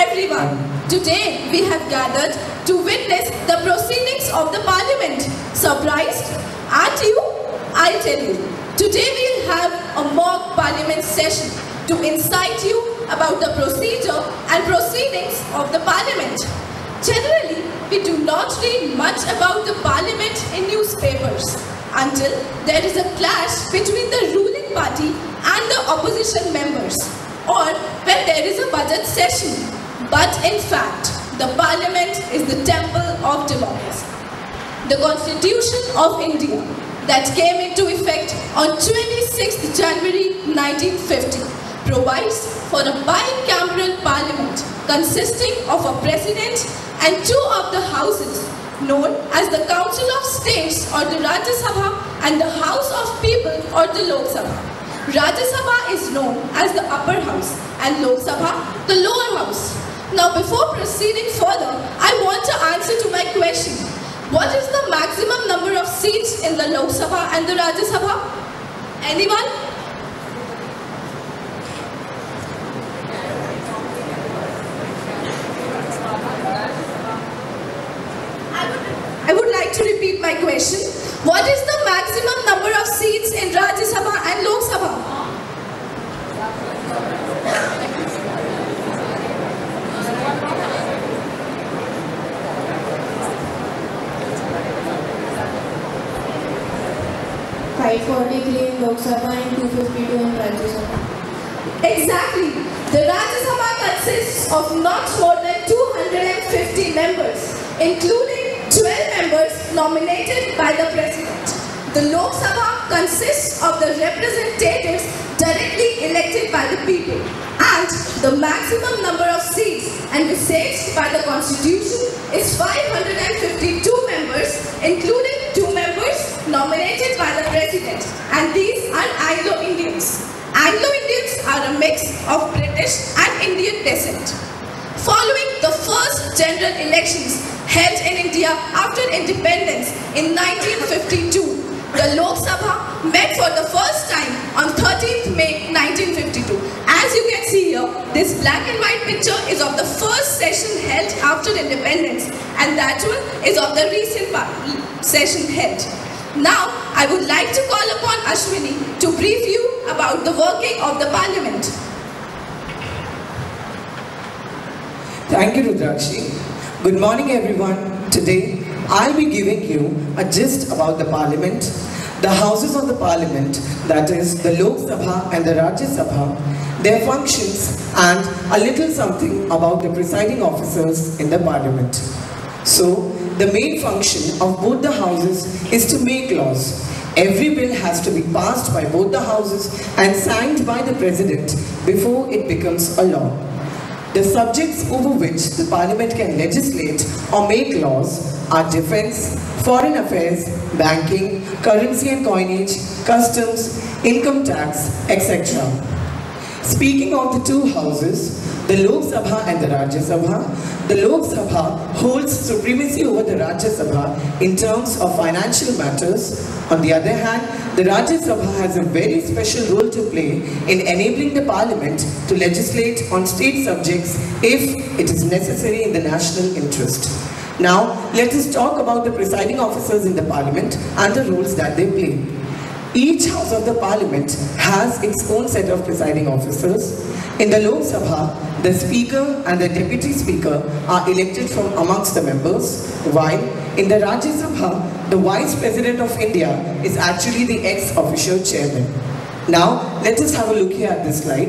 everyone. Today we have gathered to witness the proceedings of the Parliament. Surprised? Aren't you? I'll tell you. Today we'll have a mock Parliament session to incite you about the procedure and proceedings of the Parliament. Generally, we do not read much about the Parliament in newspapers until there is a clash between the ruling party and the opposition members, or when there is a budget session. But in fact, the Parliament is the temple of democracy. The Constitution of India that came into effect on 26th January 1950 provides for a bicameral parliament consisting of a president and two of the houses known as the Council of States or the Rajya Sabha and the House of People or the Lok Sabha. Rajya Sabha is known as the upper house and Lok Sabha the lower house. Now before proceeding further, I want to answer to my question. What is the maximum number of seats in the Lok Sabha and the Rajya Sabha? Anyone? I would like to repeat my question. What is the maximum number of seats in Rajya Sabha and Lok Sabha? in Lok Sabha and 252 in Rajya Sabha. Exactly. The Rajya Sabha consists of not more than 250 members, including 12 members nominated by the President. The Lok Sabha consists of the representatives directly elected by the people, and the maximum number of seats envisaged by the Constitution is 552 members, including 2 members nominated by the President, and these are Anglo-Indians. Anglo-Indians are a mix of British and Indian descent. Following the first general elections held in India after independence in 1952, the Lok Sabha met for the first time on 13th May 1952. As you can see here, this black and white picture is of the first session held after independence, and that one is of the recent session held. Now, I would like to call upon Ashwini to brief you about the working of the Parliament. Thank you, Rudrakshi. Good morning, everyone. Today, I'll be giving you a gist about the Parliament, the houses of the Parliament, that is, the Lok Sabha and the Rajya Sabha, their functions, and a little something about the presiding officers in the Parliament. So, the main function of both the houses is to make laws. Every bill has to be passed by both the houses and signed by the President before it becomes a law. The subjects over which the Parliament can legislate or make laws are defence, foreign affairs, banking, currency and coinage, customs, income tax, etc. Speaking of the two houses, the Lok Sabha and the Rajya Sabha, the Lok Sabha holds supremacy over the Rajya Sabha in terms of financial matters. On the other hand, the Rajya Sabha has a very special role to play in enabling the Parliament to legislate on state subjects if it is necessary in the national interest. Now, let us talk about the presiding officers in the Parliament and the roles that they play. Each house of the Parliament has its own set of presiding officers. In the Lok Sabha, the Speaker and the Deputy Speaker are elected from amongst the members, while in the Rajya Sabha, the Vice President of India is actually the ex-official chairman. Now, let us have a look here at this slide.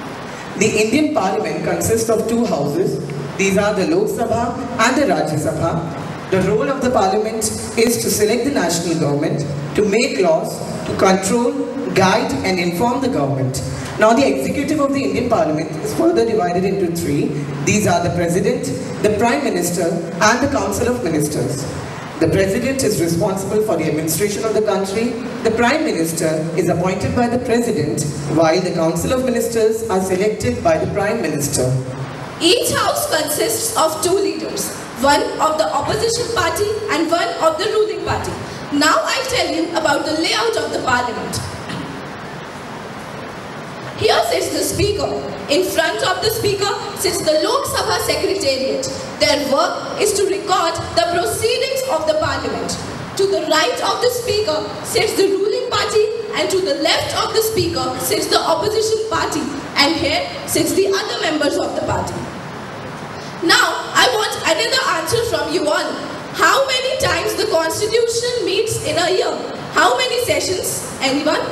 The Indian Parliament consists of two houses. These are the Lok Sabha and the Rajya Sabha. The role of the Parliament is to select the national government, to make laws, to control, guide and inform the government. Now the executive of the Indian Parliament is further divided into three. These are the President, the Prime Minister and the Council of Ministers. The President is responsible for the administration of the country. The Prime Minister is appointed by the President, while the Council of Ministers are selected by the Prime Minister. Each house consists of two leaders, one of the opposition party and one of the ruling party. Now I'll tell you about the layout of the Parliament. here sits the speaker. In front of the speaker sits the Lok Sabha Secretariat. Their work is to record the proceedings of the parliament. To the right of the speaker sits the ruling party, and to the left of the speaker sits the opposition party, and here sits the other members of the party. Now, I want another answer from you all. How many times the Constitution meets in a year? How many sessions? Anyone?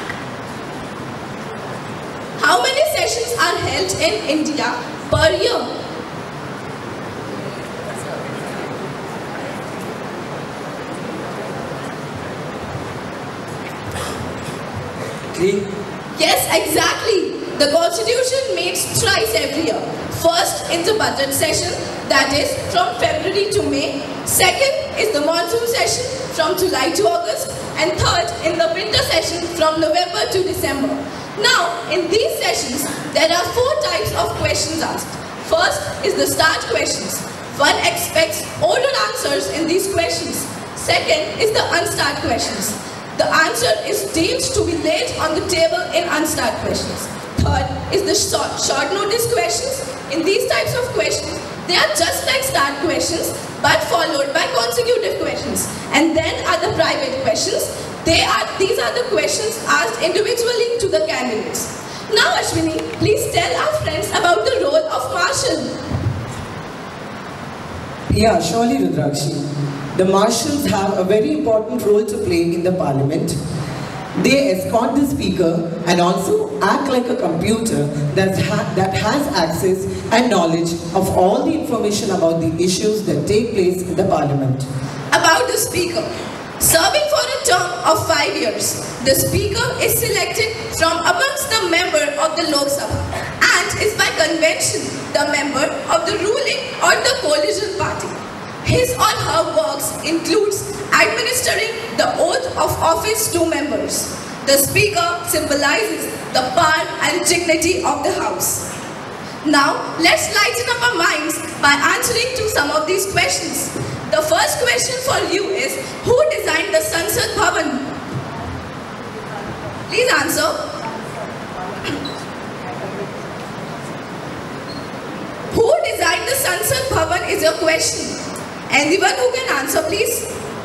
How many sessions are held in India per year? 3. Yes, exactly. The Constitution meets thrice every year. First in the budget session, that is from February to May. Second is the monsoon session from July to August. And third in the winter session from November to December. Now, in these sessions, there are 4 types of questions asked. First is the start questions. One expects oral answers in these questions. Second is the unstart questions. The answer is deemed to be laid on the table in unstart questions. Third is the short notice questions. In these types of questions, they are just like start questions but followed by consecutive questions. And then are the private questions. These are the questions asked individually to the candidates. Now Ashwini, please tell our friends about the role of marshal. Yeah, surely Rudrakshi. The marshals have a very important role to play in the parliament. They escort the speaker and also act like a computer that has access and knowledge of all the information about the issues that take place in the parliament. About the speaker. Serving for a term of 5 years, the speaker is selected from amongst the member of the Lok Sabha and is by convention the member of the ruling or the coalition party. His or her works includes administering the oath of office to members. The speaker symbolizes the power and dignity of the house. Now, let's lighten up our minds by answering to some of these questions. The first question for you is, who designed the Sansad Bhavan? Please answer. Who designed the Sansad Bhavan is your question. Anyone who can answer, please?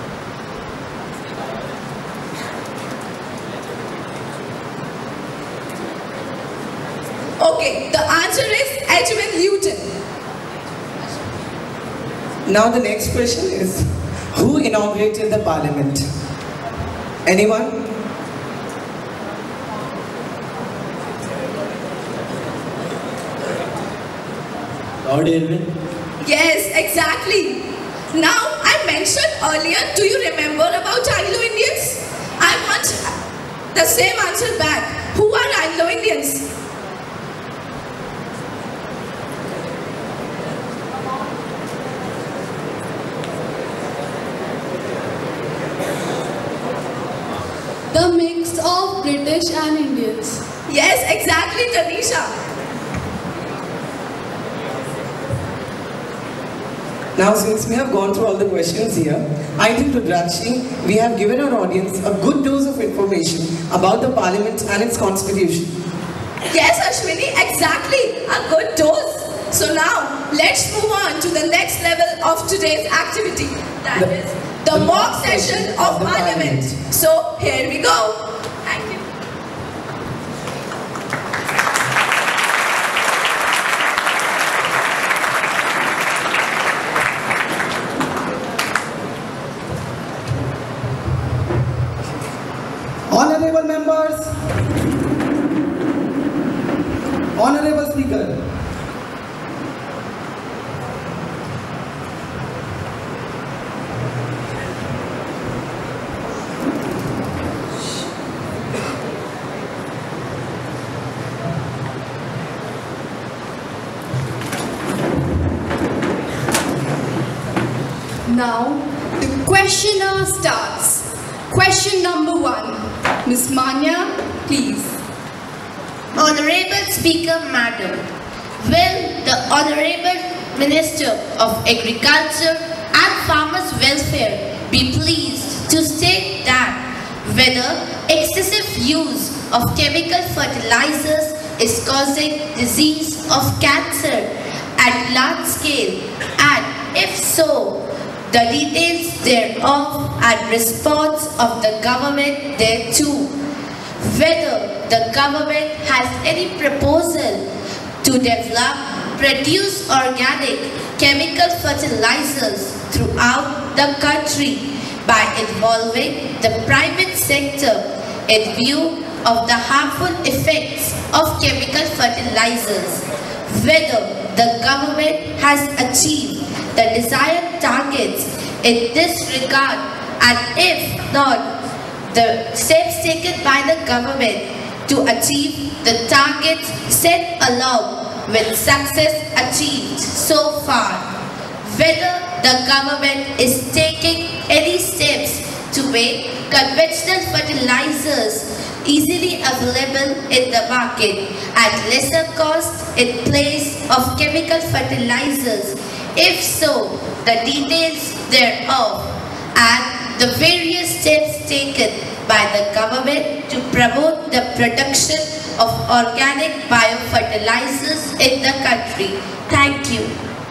Okay, the answer is Edwin Luton. Now the next question is, who inaugurated the parliament? Anyone? Lord Irwin. Yes, exactly. Now, I mentioned earlier, do you remember about Anglo-Indians? I want the same answer back. Who are Anglo-Indians? The mix of British and Indians. Yes, exactly, Tanisha. Now since we have gone through all the questions here, I think Rudrakshi, we have given our audience a good dose of information about the parliament and its constitution. Yes, Ashwini, exactly, a good dose. So now, let's move on to the next level of today's activity. That is the mock session of Parliament. So, here we go. Thank you. Honorable members, Honorable Speaker, now the questioner starts. Question number 1. Ms. Manya, please. Honorable Speaker Madam, will the Honorable Minister of Agriculture and Farmers Welfare be pleased to state that whether excessive use of chemical fertilizers is causing disease of cancer at large scale, and if so, the details thereof and response of the government thereto. Whether the government has any proposal to develop, produce organic chemical fertilizers throughout the country by involving the private sector in view of the harmful effects of chemical fertilizers. Whether the government has achieved the desired targets in this regard, and if not, the steps taken by the government to achieve the targets set along with success achieved so far. Whether the government is taking any steps to make conventional fertilizers easily available in the market at lesser cost in place of chemical fertilizers. If so, the details thereof and the various steps taken by the government to promote the production of organic biofertilizers in the country. Thank you.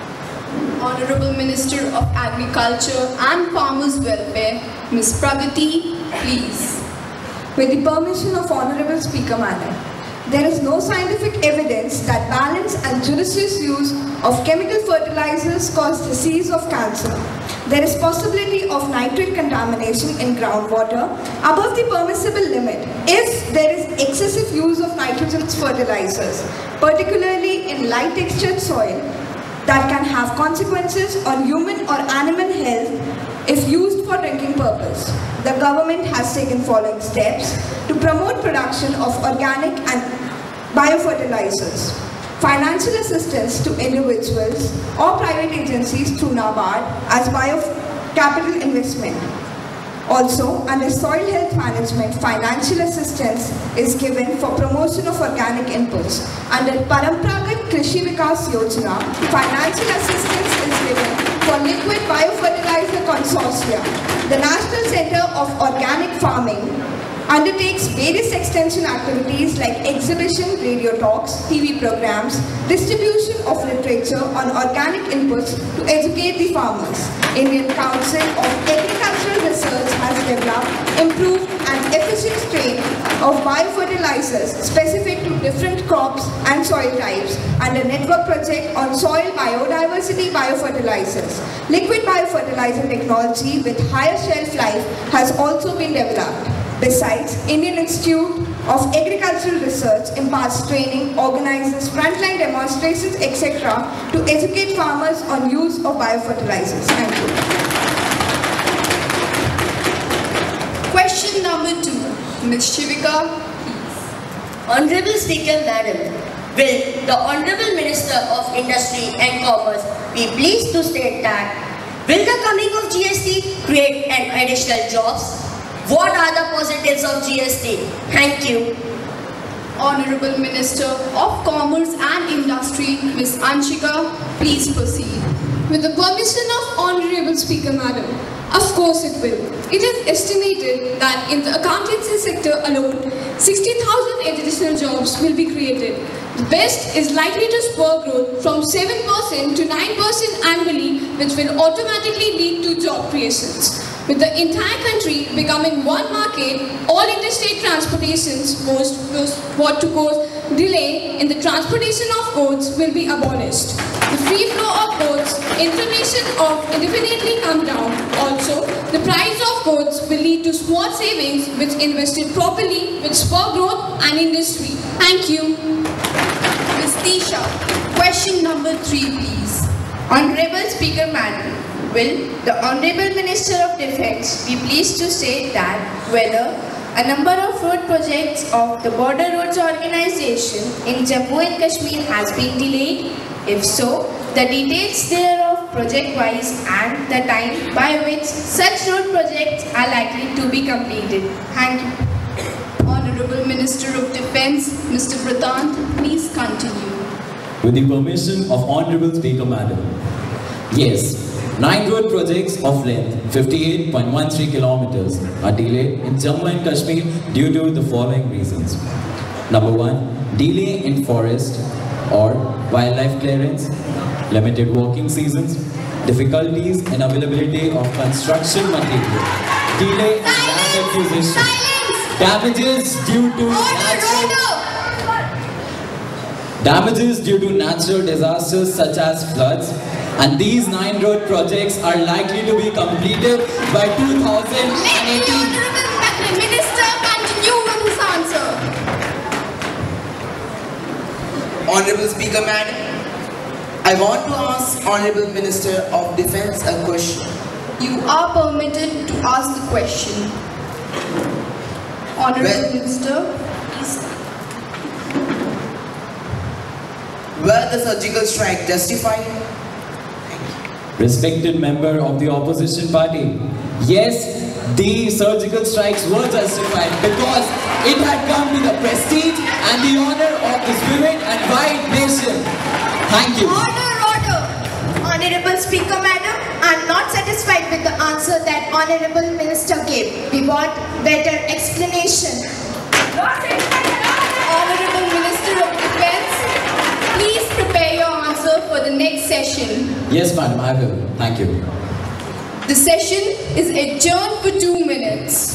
Honorable Minister of Agriculture and Farmers Welfare, Ms. Pragati, please. With the permission of Honorable Speaker Madam, there is no scientific evidence that balanced and judicious use of chemical fertilizers cause disease of cancer. There is possibility of nitrate contamination in groundwater above the permissible limit if there is excessive use of nitrogen fertilizers, particularly in light textured soil, that can have consequences on human or animal health if used for drinking purpose. The government has taken following steps to promote production of organic and biofertilizers. Financial assistance to individuals or private agencies through NABARD as bio-capital investment. Also, under soil health management, financial assistance is given for promotion of organic inputs. Under Parampragat Krishi Vikas Yojana, financial assistance is given for liquid biofertilizer consortia. The National Center of Organic Farming undertakes various extension activities like exhibition, radio talks, TV programs, distribution of literature on organic inputs to educate the farmers. Indian Council of Agricultural Research has developed, improved and efficient strain of biofertilizers specific to different crops and soil types under network project on soil biodiversity biofertilizers. Liquid biofertilizer technology with higher shelf life has also been developed. Besides, Indian Institute of Agricultural Research imparts training, organizes frontline demonstrations, etc. to educate farmers on use of biofertilizers. Thank you. Question number 2, Ms. Shivika, please. Honorable Speaker Madam, will the Honorable Minister of Industry and Commerce be pleased to state that will the coming of GST create an additional jobs? What are the positives of GST? Thank you. Honorable Minister of Commerce and Industry, Ms. Anshika, please proceed. With the permission of Honorable Speaker Madam, of course it will. It is estimated that in the accountancy sector alone, 60,000 additional jobs will be created. The best is likely to spur growth from 7% to 9% annually, which will automatically lead to job creations. With the entire country becoming one market, all interstate transportations delay in the transportation of goods will be abolished. The free flow of goods, information of indefinitely come down. Also, the price of goods will lead to small savings which invested properly will spur growth and industry. Thank you. Ms. Tisha, question number 3, please. Honorable Speaker Madam, will the Honorable Minister of Defence be pleased to state that whether a number of road projects of the Border Roads Organization in Jammu and Kashmir has been delayed? If so, the details thereof project-wise and the time by which such road projects are likely to be completed. Thank you. Honorable Minister of Defence, Mr. Pradhan, please continue. With the permission of Honorable Speaker Madam. Yes, 9 road projects of length 58.13 kilometers are delayed in Jammu and Kashmir due to the following reasons. Number 1, delay in forest or wildlife clearance, limited working seasons, difficulties in availability of construction material, delay in land acquisition, damages due to natural disasters such as floods, and these 9 road projects are likely to be completed by 2018. Let the Honorable Minister continue with his answer. Honorable Speaker Madam, I want to ask Honorable Minister of Defence a question. You are permitted to ask the question. Honorable Minister, please. Were the surgical strike justified? Respected member of the opposition party, yes, the surgical strikes were justified because it had come with the prestige and the honor of the spirit and white nation. Thank you. Order. Honorable Speaker Madam, I am not satisfied with the answer that Honorable Minister gave. We want better explanation. Honorable Minister of Defence, please prepare your answer for the next session. Yes, madam, I will. Thank you. The session is adjourned for 2 minutes.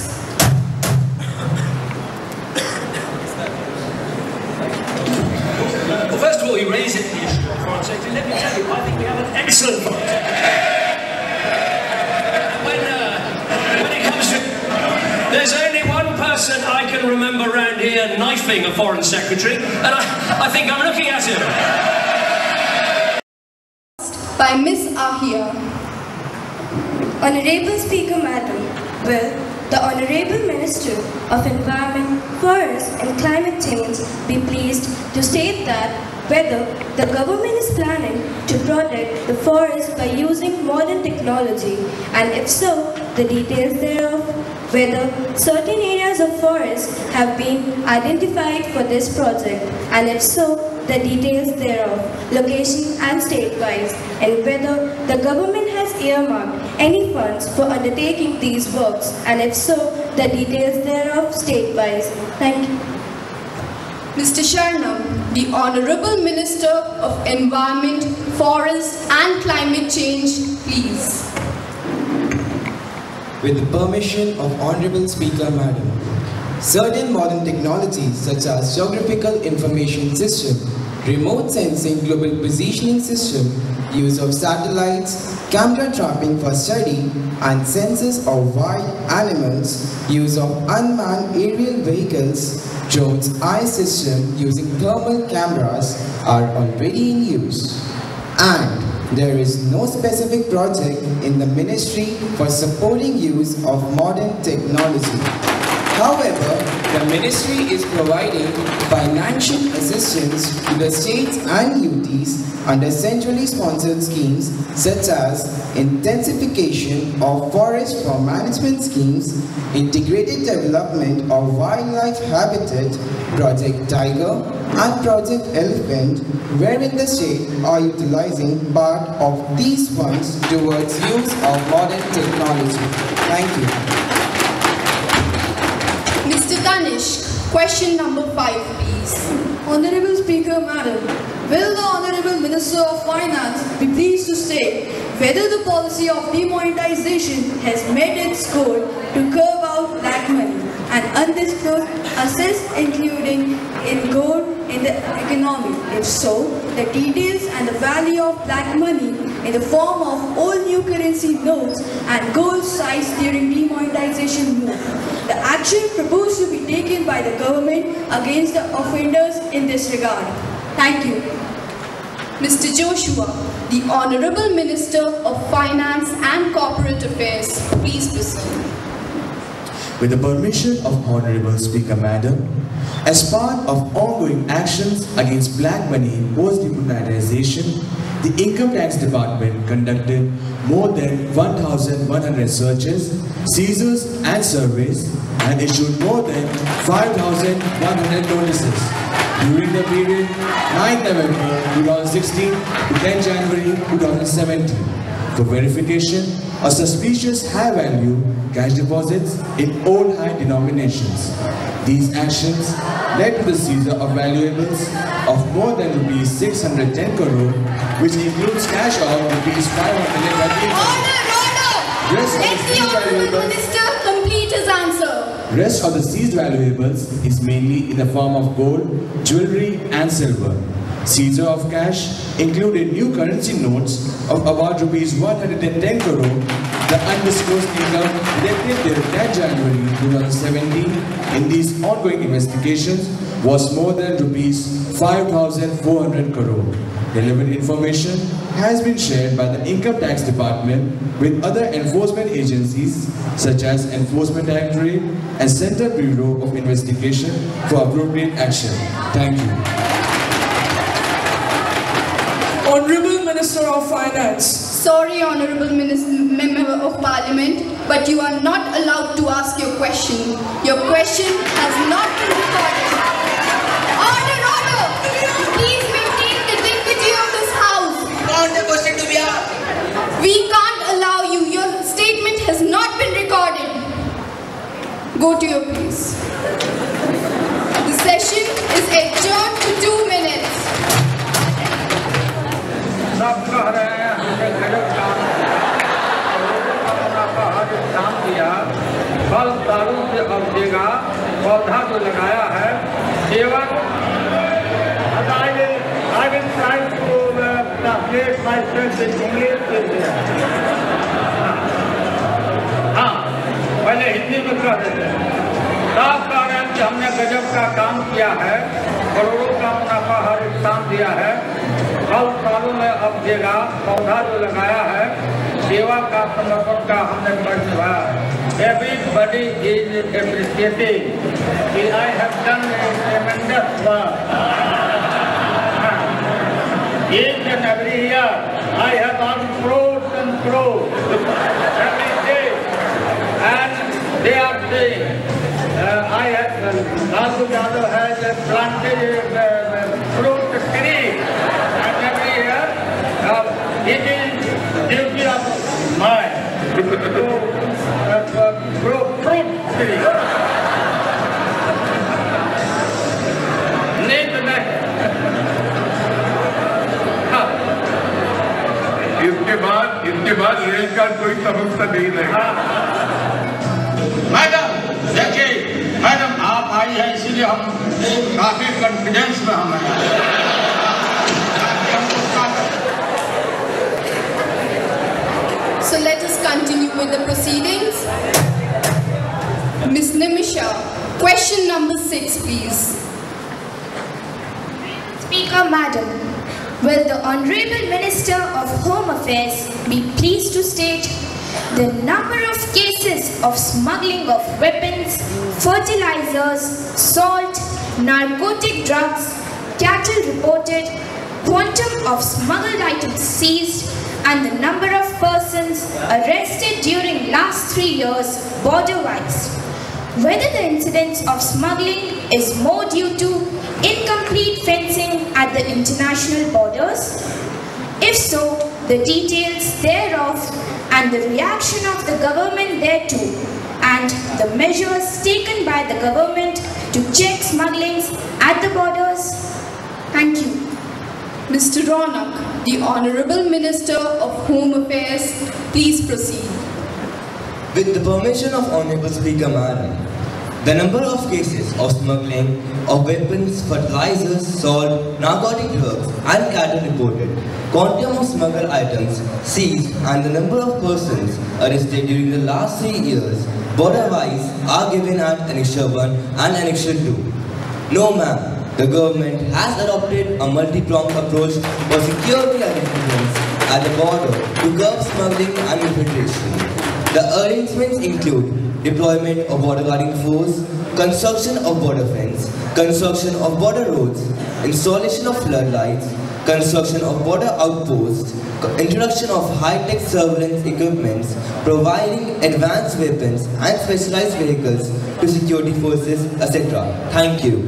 Well, first of all, you raise it the issue of foreign safety. Let me tell you, I think we have an excellent project. When it comes to... There's only one person I can remember around here knifing a foreign secretary, and I think I'm looking at him. By Miss Ahia. Honorable Speaker Madam, will the Honorable Minister of Environment, Forest and Climate Change be pleased to state that whether the government is planning to protect the forest by using modern technology, and if so, the details thereof, whether certain areas of forest have been identified for this project, and if so, the details thereof, location and state-wise, and whether the government has earmarked any funds for undertaking these works, and if so, the details thereof, state-wise. Thank you. Mr. Sharnam, the Honorable Minister of Environment, Forest and Climate Change, please. With the permission of Honorable Speaker Madam, certain modern technologies such as Geographical Information System, Remote Sensing Global Positioning System, use of satellites, camera trapping for study, and sensors of wild animals, use of unmanned aerial vehicles, drones eye system using thermal cameras are already in use. And there is no specific project in the ministry for supporting use of modern technology. However, the ministry is providing financial assistance to the states and UTs under centrally sponsored schemes such as intensification of forest for management schemes, integrated development of wildlife habitat, Project Tiger and Project Elephant, wherein the state are utilizing part of these funds towards use of modern technology. Thank you. Mr. Danish, question number 5, please. Honorable Speaker Madam, will the Honorable Minister of Finance be pleased to state whether the policy of demonetization has met its goal to curb out black money and undisclosed assets including in gold in the economy? If so, the details and the value of black money in the form of old new currency notes and gold seized during demonetization move. The action proposed to be taken by the government against the offenders in this regard. Thank you. Mr. Joshua, the Honorable Minister of Finance and Corporate Affairs, please proceed. With the permission of Honorable Speaker Madam, as part of ongoing actions against black money post-demonetization, the Income Tax Department conducted more than 1,100 searches, seizures and surveys and issued more than 5,100 notices during the period 9 November 2016 to 10 January 2017 for verification of suspicious high-value cash deposits in old high denominations. These actions led to the seizure of valuables of more than rupees 610 crore, which includes cash of rupees 538 crore. Let the Honourable Minister complete his answer. Rest of the seized valuables is mainly in the form of gold, jewelry and silver. Seizure of cash included new currency notes of about rupees 110 crore. The undisclosed income detected till 10 January 2017 in these ongoing investigations was more than rupees 5,400 crore. Relevant information has been shared by the Income Tax Department with other enforcement agencies such as Enforcement Directorate and Central Bureau of Investigation for appropriate action. Thank you. Honourable Minister of Finance. Sorry, Honourable Member of Parliament, but you are not allowed to ask your question. Your question has not been recorded. Order, order! Please maintain the dignity of this house. We can't allow you. Your statement has not been recorded. Go to your place. The session is adjourned to 2 minutes. सब कह रहे हैं हमने गलत काम किया, फल दारू से उपजेगा, पौधा जो लगाया है, सेवक I will try to translate myself in English. हाँ, पहले हिंदी में कह देते हैं। साफ कह रहे हैं कि हमने गजब का काम किया है, करोड़ों का मुनाफा हर इंसान दिया है, फल सालों में उपजेगा, पौधा जो लगाया है, सेवा का समर्पण का हमने कर्ज निभाया है। Everybody is appreciating that I have done a tremendous work. Each and every year I have earned crores and crores every day, and they are saying I have Raju Yadav has planted a fruit tree. It is duty of mine to grow fruit tree. इसके बाद rail का कोई समस्या नहीं रहेगा। Madam देखिए, madam आप आई है इसीलिए हम काफी कॉन्फिडेंस में हम हैं। So let us continue with the proceedings. Ms. Nimisha, question number 6, please. Speaker Madam, will the Honourable Minister of Home Affairs be pleased to state the number of cases of smuggling of weapons, fertilizers, salt, narcotic drugs, cattle reported, quantum of smuggled items seized, and the number of persons arrested during last 3 years border-wise. Whether the incidence of smuggling is more due to incomplete fencing at the international borders? If so, the details thereof and the reaction of the government thereto, and the measures taken by the government to check smugglings at the borders? Thank you. Mr. Ronak, the Honourable Minister of Home Affairs, please proceed. With the permission of Honourable Speaker Madam, the number of cases of smuggling of weapons, fertilizers, salt, narcotic drugs and cattle reported, quantum of smuggled items seized and the number of persons arrested during the last 3 years border-wise are given at Annexure 1 and Annexure 2. No ma'am. The government has adopted a multi-pronged approach for security arrangements at the border to curb smuggling and infiltration. The arrangements include deployment of border guarding force, construction of border fence, construction of border roads, installation of floodlights, construction of border outposts, introduction of high-tech surveillance equipments, providing advanced weapons and specialized vehicles to security forces, etc. Thank you.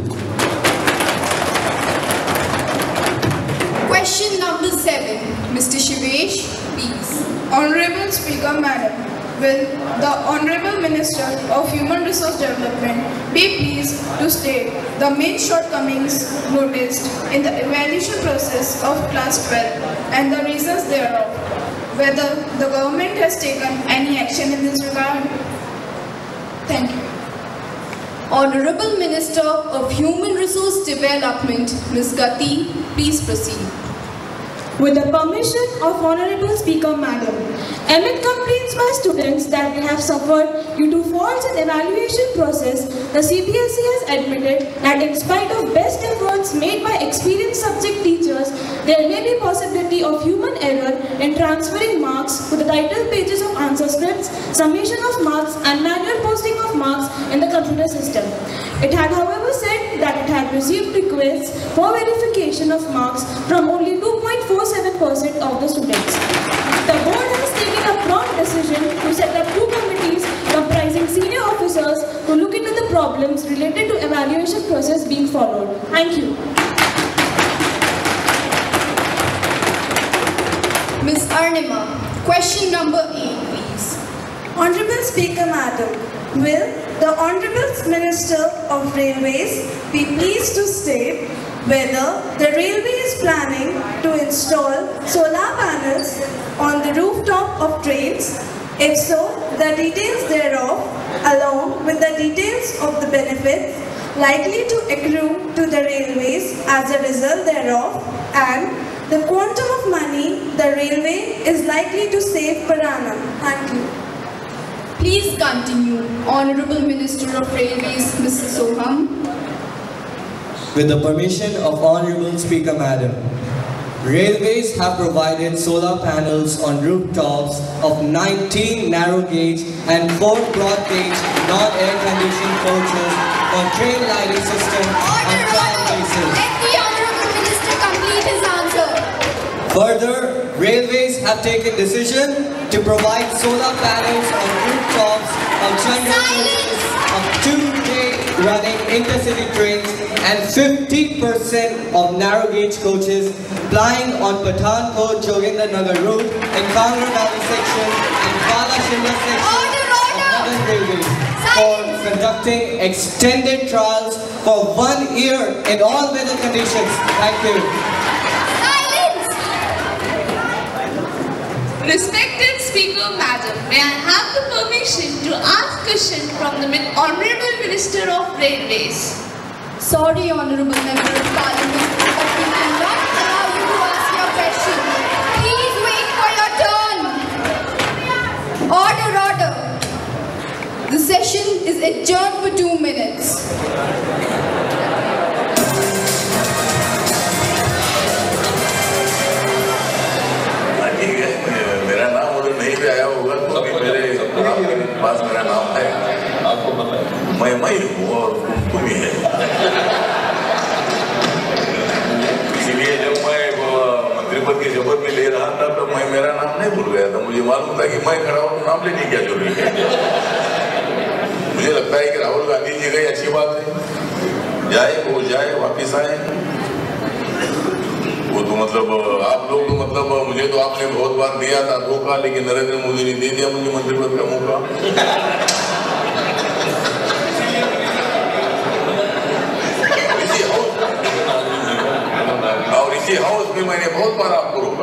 Question number 7, Mr. Shivesh, please. Honorable Speaker Madam, will the Honorable Minister of Human Resource Development be pleased to state the main shortcomings noticed in the evaluation process of Class 12 and the reasons thereof, whether the government has taken any action in this regard? Thank you. Honorable Minister of Human Resource Development, Ms. Gati, please proceed. With the permission of Honorable Speaker Madam, amid complaints by students that they have suffered due to faults in evaluation process, the CBSE has admitted that in spite of best efforts made by experienced subject teachers, there may be possibility of human error in transferring marks to the title pages of answer scripts, summation of marks and manual posting of marks in the computer system. It had however said that it had received requests for verification of marks from only 2.47% of the students. The board has taken a prompt decision to set up 2 committees comprising senior officers to look into the problems related to evaluation process being followed. Thank you. Ms. Arnima, question number 8, please. Honorable Speaker Madam, will the Honorable Minister of Railways be pleased to state whether the railway is planning to install solar panels on the rooftop of trains? If so, the details thereof, along with the details of the benefits likely to accrue to the railways as a result thereof, and the quantum of money the railway is likely to save per annum. Thank you. Please continue. Honorable Minister of Railways, Mrs. Soham. With the permission of Honorable Speaker Madam, Railways have provided solar panels on rooftops of 19 narrow gauge and 4 broad gauge non-air conditioned coaches for train lighting system on trial basis. Let the Honorable Minister complete his answer. Further, Railways have taken decision to provide solar panels on rooftops of general coaches of 2-day running intercity trains and 50% of narrow gauge coaches plying on Pathankot Jogendra Nagar route in Kangra Valley section and Bala Shimla section of Northern Railways for conducting extended trials for 1 year in all weather conditions. Thank you. Respected Speaker Madam, may I have the permission to ask question from the Honorable Minister of Railways? Sorry, Honorable Member of Parliament, but we cannot allow you to ask your question. Please wait for your turn. Order, order. The session is adjourned for 2 minutes. मेरा नाम उधर नहीं भी आया होगा तो भी मेरे पास मेरा नाम है, आपको पता है, मैं ही हूँ और तुम ही है। इसीलिए जब मैं मंत्री पद की शपथ में ले रहा था तो मैं मेरा नाम नहीं भूल गया था, मुझे मालूम था कि मैं खड़ा हूँ तो नाम लेने की क्या जरूरी है। मुझे लगता है कि राहुल गांधी जी गई अच्छी बात है, जाए वो जाए वापिस आए, वो तो मतलब आप लोग तो मतलब मुझे तो आपने बहुत बार दिया था धोखा, लेकिन नरेंद्र मोदी ने दे दिया मुझे मंत्री पद का मौका। और इसी हाउस में मैंने बहुत बार आपको रोका,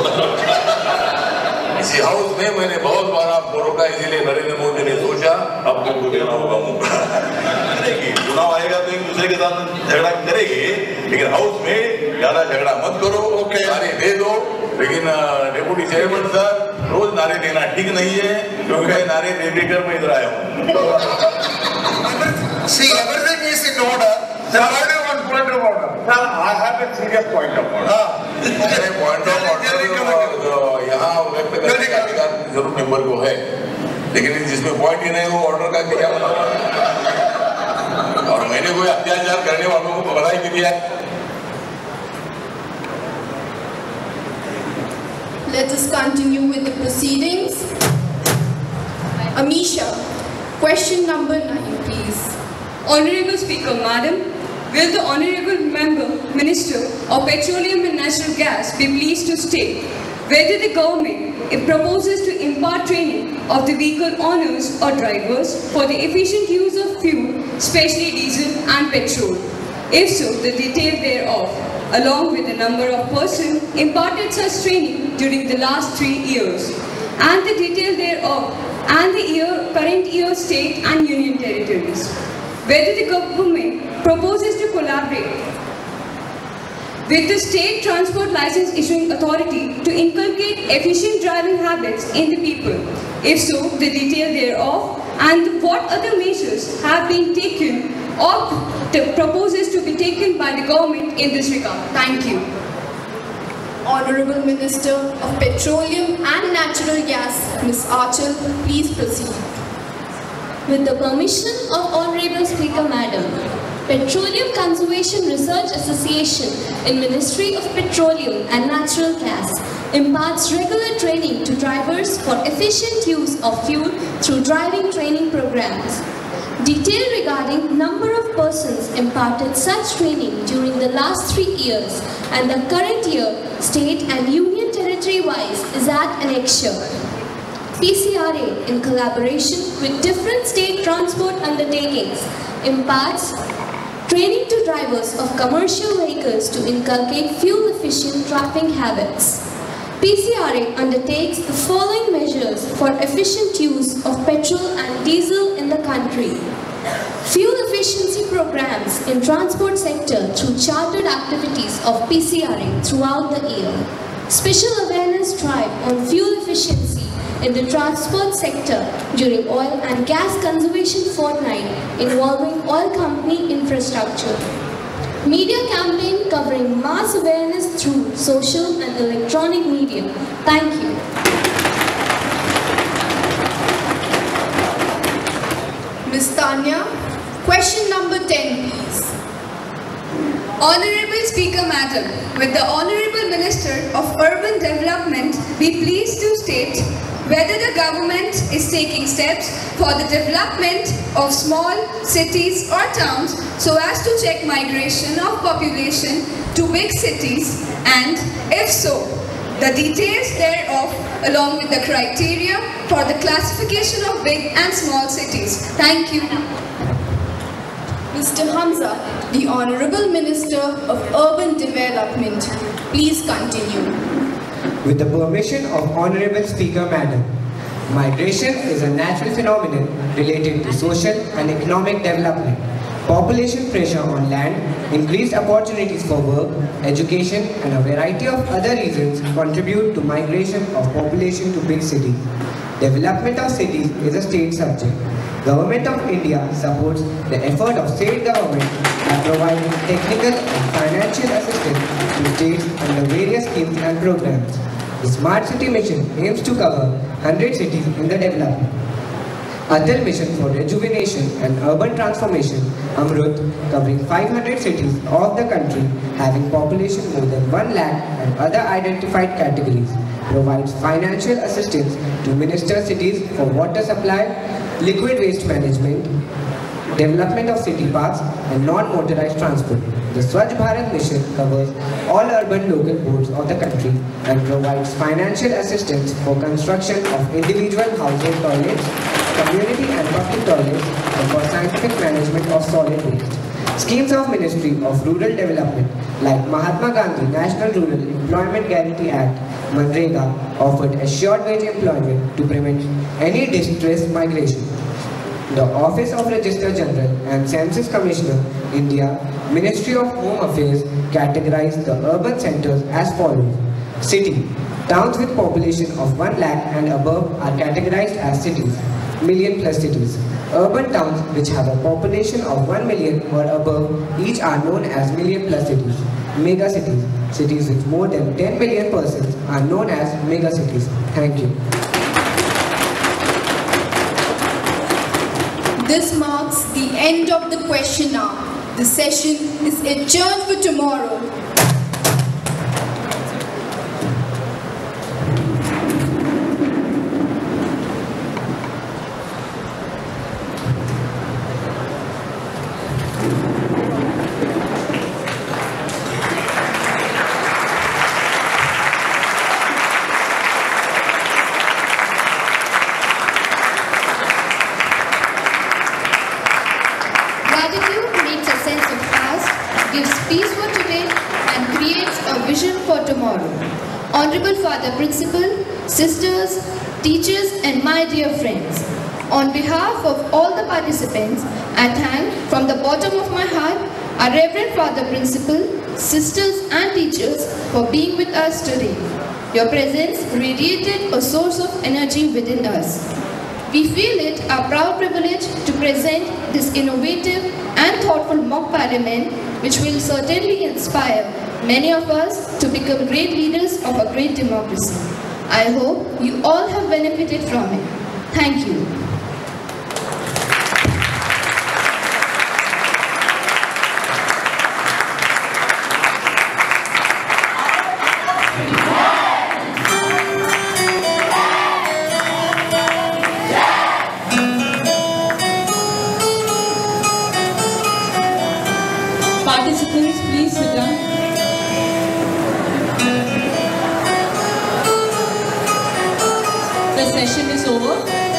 इसी हाउस में मैंने बहुत बार आपको रोका, इसीलिए नरेंद्र मोदी ने सोचा अब तुमको देना होगा मौका। चुनाव आएगा तो एक दूसरे के साथ झगड़ा करेंगे, लेकिन हाउस में ज्यादा झगड़ा मत करो, नारे दे दो। लेकिन डेप्यूटी चेयरमैन सर रोज नारे देना ठीक नहीं है, क्योंकि नारे दे देकर मैं इधर आया हूँ। See, everything is in order. Sir, I have one point of order. Sir, I have a serious point of order. Point of order यहाँ व्यक्त करने का अधिकार जरूर मेंबर को है, लेकिन जिसमें पॉइंट ही नहीं वो ऑर्डर का क्या मतलब। और मैंने कोई अत्याचार करने वालों को बधाई भी दिया। Let us continue with the proceedings. Amisha, question number 9, please. Honorable Speaker, Madam, will the Honorable Member, Minister of Petroleum and Natural Gas be pleased to state whether the government proposes to impart training of the vehicle owners or drivers for the efficient use of fuel, especially diesel and petrol. If so, the detail thereof, along with the number of persons imparted such training during the last 3 years, and the detail thereof, and the current year state and union territories. Whether the government proposes to collaborate with the State Transport License Issuing Authority to inculcate efficient driving habits in the people. If so, the detail thereof, and what other measures have been taken or the proposes to be taken by the government in this regard. Thank you. Honorable Minister of Petroleum and Natural Gas, Ms. Archal, please proceed. With the permission of Honorable Speaker Madam, Petroleum Conservation Research Association in Ministry of Petroleum and Natural Gas imparts regular training to drivers for efficient use of fuel through driving training programs. Detail regarding number of persons imparted such training during the last 3 years and the current year, state and union territory wise is at annexure. PCRA, in collaboration with different state transport undertakings, imparts training to drivers of commercial vehicles to inculcate fuel-efficient driving habits. PCRA undertakes the following measures for efficient use of petrol and diesel in the country. Fuel efficiency programs in transport sector through chartered activities of PCRA throughout the year. Special awareness drive on fuel efficiency in the transport sector during oil and gas conservation fortnight involving oil company infrastructure. Media campaign covering mass awareness through social and electronic media. Thank you. Ms. Tanya, question number 10, please. Honorable Speaker Madam, with the Honorable Minister of Urban Development be pleased to state whether the government is taking steps for the development of small cities or towns so as to check migration of population to big cities, and if so, the details thereof along with the criteria for the classification of big and small cities. Thank you. Mr. Hamza, the Honorable Minister of Urban Development, please continue. With the permission of Honorable Speaker Madam, migration is a natural phenomenon related to social and economic development. Population pressure on land, increased opportunities for work, education and a variety of other reasons contribute to migration of population to big cities. Development of cities is a state subject. Government of India supports the effort of state government by providing technical and financial assistance to states under various schemes and programs. The Smart City Mission aims to cover 100 cities in the development. Atal Mission for Rejuvenation and Urban Transformation, Amrut, covering 500 cities of the country having population more than 1 lakh and other identified categories, provides financial assistance to minister cities for water supply, liquid waste management, development of city parks and non-motorized transport. The Swachh Bharat Mission covers all urban local boards of the country and provides financial assistance for construction of individual household toilets, community and public toilets, and for scientific management of solid waste. Schemes of Ministry of Rural Development like Mahatma Gandhi National Rural Employment Guarantee Act, Manrega, offered assured wage employment to prevent any distressed migration. The Office of Registrar General and Census Commissioner, India, Ministry of Home Affairs categorized the urban centers as follows. City. Towns with population of 1 lakh and above are categorized as cities, million plus cities. Urban towns which have a population of 1 million or above each are known as million plus cities. Mega cities. Cities with more than 10 million persons are known as mega cities. Thank you. This marks the end of the question hour. The session is adjourned for tomorrow. peace for today and creates a vision for tomorrow. Honorable Father Principal, sisters, teachers and my dear friends, on behalf of all the participants, I thank from the bottom of my heart our Reverend Father Principal, sisters and teachers for being with us today. Your presence radiated a source of energy within us. We feel it our proud privilege to present this innovative and thoughtful mock parliament, which will certainly inspire many of us to become great leaders of a great democracy. I hope you all have benefited from it. Thank you. Participants, please sit down. The session is over.